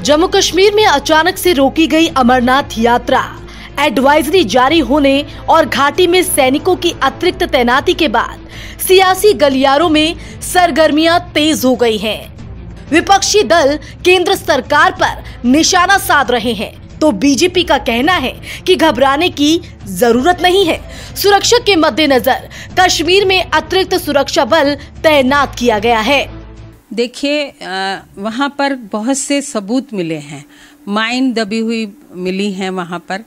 जम्मू कश्मीर में अचानक से रोकी गई अमरनाथ यात्रा, एडवाइजरी जारी होने और घाटी में सैनिकों की अतिरिक्त तैनाती के बाद सियासी गलियारों में सरगर्मियां तेज हो गई हैं। विपक्षी दल केंद्र सरकार पर निशाना साध रहे हैं, तो बीजेपी का कहना है कि घबराने की जरूरत नहीं है। सुरक्षा के मद्देनजर कश्मीर में अतिरिक्त सुरक्षा बल तैनात किया गया है। देखिए, वहाँ पर बहुत से सबूत मिले हैं, माइन दबी हुई मिली हैं वहाँ पर,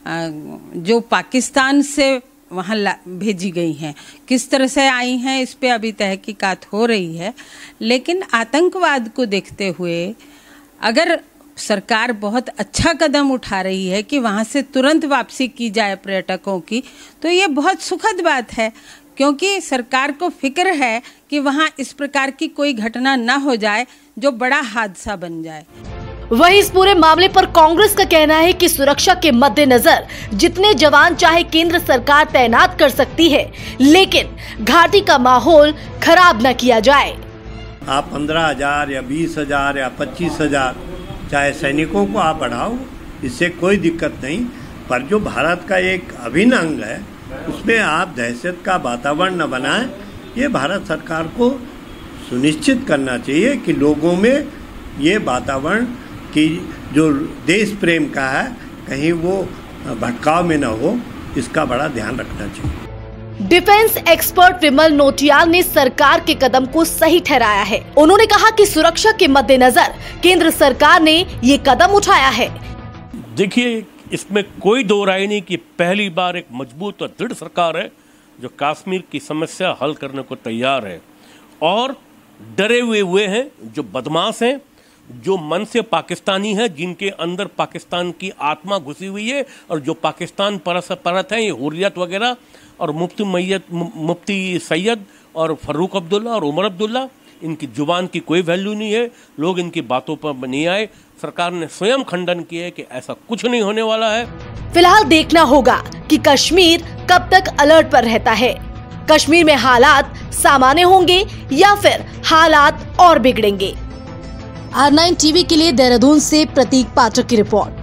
जो पाकिस्तान से वहाँ भेजी गई हैं। किस तरह से आई हैं इस पे अभी तहकीकात हो रही है, लेकिन आतंकवाद को देखते हुए अगर सरकार बहुत अच्छा कदम उठा रही है कि वहाँ से तुरंत वापसी की जाए पर्यटकों की, तो ये बहुत सुखद बात है, क्योंकि सरकार को फिक्र है कि वहाँ इस प्रकार की कोई घटना न हो जाए जो बड़ा हादसा बन जाए। वहीं इस पूरे मामले पर कांग्रेस का कहना है कि सुरक्षा के मद्देनजर जितने जवान चाहे केंद्र सरकार तैनात कर सकती है, लेकिन घाटी का माहौल खराब न किया जाए। आप 15,000 या 20,000 या 25,000 चाहे सैनिकों को आप बढ़ाओ, इससे कोई दिक्कत नहीं, पर जो भारत का एक अभिन्न अंग है उसमें आप दहशत का वातावरण न बनाएं। ये भारत सरकार को सुनिश्चित करना चाहिए कि लोगों में ये वातावरण कि जो देश प्रेम का है कहीं वो भटकाव में न हो, इसका बड़ा ध्यान रखना चाहिए। डिफेंस एक्सपर्ट विमल नोटियाल ने सरकार के कदम को सही ठहराया है। उन्होंने कहा कि सुरक्षा के मद्देनजर केंद्र सरकार ने ये कदम उठाया है। देखिए, इसमें कोई दो राय नहीं कि पहली बार एक मजबूत और दृढ़ सरकार है जो कश्मीर की समस्या हल करने को तैयार है, और डरे हुए हैं जो बदमाश हैं, जो मन से पाकिस्तानी है, जिनके अंदर पाकिस्तान की आत्मा घुसी हुई है, और जो पाकिस्तान परत है, ये हुर्रियत वगैरह, और मुफ्ती सैयद और फ़ारूक अब्दुल्ला और उमर अब्दुल्ला, इनकी जुबान की कोई वैल्यू नहीं है। लोग इनकी बातों पर नहीं आए। सरकार ने स्वयं खंडन किया है कि ऐसा कुछ नहीं होने वाला है। फिलहाल देखना होगा कि कश्मीर कब तक अलर्ट पर रहता है। कश्मीर में हालात सामान्य होंगे या फिर हालात और बिगड़ेंगे। R9 टीवी के लिए देहरादून से प्रतीक पाठक की रिपोर्ट।